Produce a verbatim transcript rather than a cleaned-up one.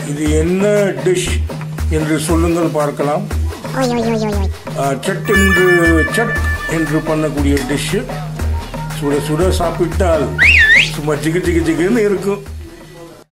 இது என்ன டிஷ் என்று சொல்லுங்கள் பார்க்கலாம். சட் என்று சட் என்று பண்ணக்கூடிய டிஷ்ஷு. சுட சுட சாப்பிட்டால் சும்மா ஜிகு ஜிகு ஜிகுன்னு இருக்கும்.